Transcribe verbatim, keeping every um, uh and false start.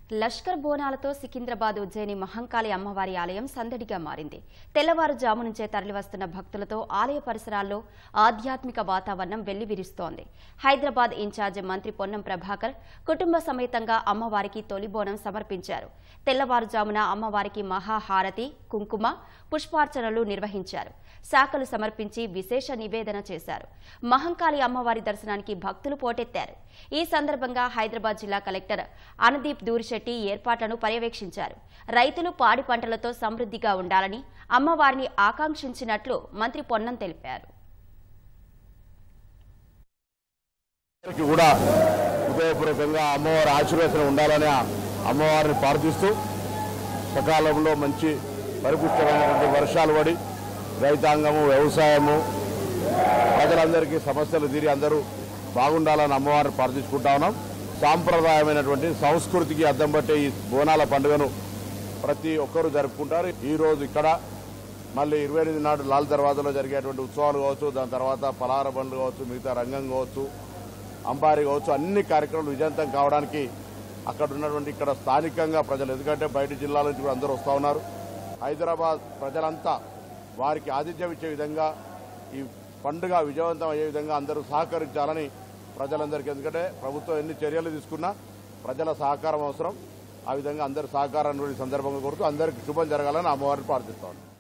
లష్కర్ బోనాలతో సికింద్రాబాద్ ఉజ్జయిని మహంకాళి అమ్మవారి ఆలయం సందడిగా మారింది. తెల్లవారుజాము నుంచే తరలివస్తున్న భక్తులతో ఆలయ పరిసరాల్లో ఆధ్యాత్మిక వాతావరణం వెల్లివిరుస్తోంది. హైదరాబాద్ ఇన్ఛార్జ్ మంత్రి పొన్నం ప్రభాకర్ కుటుంబ సమేతంగా అమ్మవారికి తొలి బోనం సమర్పించారు. తెల్లవారుజామున అమ్మవారికి మహాహారతి, కుంకుమ, పుష్పార్చనలు నిర్వహించారు. శాఖలు సమర్పించి విశేష నివేదన చేశారు. మహంకాళి అమ్మవారి దర్శనానికి భక్తులు పోటెత్తారు. ఈ సందర్భంగా హైదరాబాద్ జిల్లా కలెక్టర్ అనదీప్ దూరిశెట్టి ఏర్పాట్లను పర్యవేక్షించారు. రైతులు పాడి పంటలతో సమృద్ధిగా ఉండాలని అమ్మవారిని ఆకాంక్షించినట్లు మంత్రి పొన్నం తెలిపారు. కూడా హృదయపూర్వకంగా అమ్మవారి ఆశీర్వాదం ఉండాలని అమ్మవారిని ప్రార్థిస్తూ సకాలంలో మంచి పరిపుష్టమైనటువంటి వర్షాలు పడి రైతాంగము, వ్యవసాయము, ప్రజలందరికీ సమస్యలు తీరి అందరూ బాగుండాలని అమ్మవారిని ప్రార్థించుకుంటా ఉన్నాం. సాంప్రదాయమైనటువంటి సంస్కృతికి అద్దం పట్టే ఈ బోనాల పండుగను ప్రతి ఒక్కరూ జరుపుకుంటారు. ఈరోజు ఇక్కడ మళ్ళీ ఇరవై ఎనిమిది నాడు లాల్ దర్వాజాలో జరిగేటువంటి ఉత్సవాలు కావచ్చు, దాని తర్వాత పలహార బండ్లు కావచ్చు, మిగతా రంగం కావచ్చు, అంబారి కావచ్చు, అన్ని కార్యక్రమాలు విజయవంతం కావడానికి అక్కడ ఉన్నటువంటి ఇక్కడ స్థానికంగా ప్రజలు, ఎందుకంటే బయట జిల్లాల నుంచి కూడా అందరూ వస్తూ ఉన్నారు. హైదరాబాద్ ప్రజలంతా వారికి ఆతిథ్యం ఇచ్చే విధంగా ఈ పండుగ విజయవంతం అయ్యే విధంగా అందరూ సహకరించాలని ప్రజలందరికీ, ఎందుకంటే ప్రభుత్వం ఎన్ని చర్యలు తీసుకున్నా ప్రజల సహకారం అవసరం. ఆ విధంగా అందరి సహకారాన్ని సందర్భంగా కోరుతూ అందరికీ శుభం జరగాలని అమ్మవారిని ప్రార్థిస్తాను.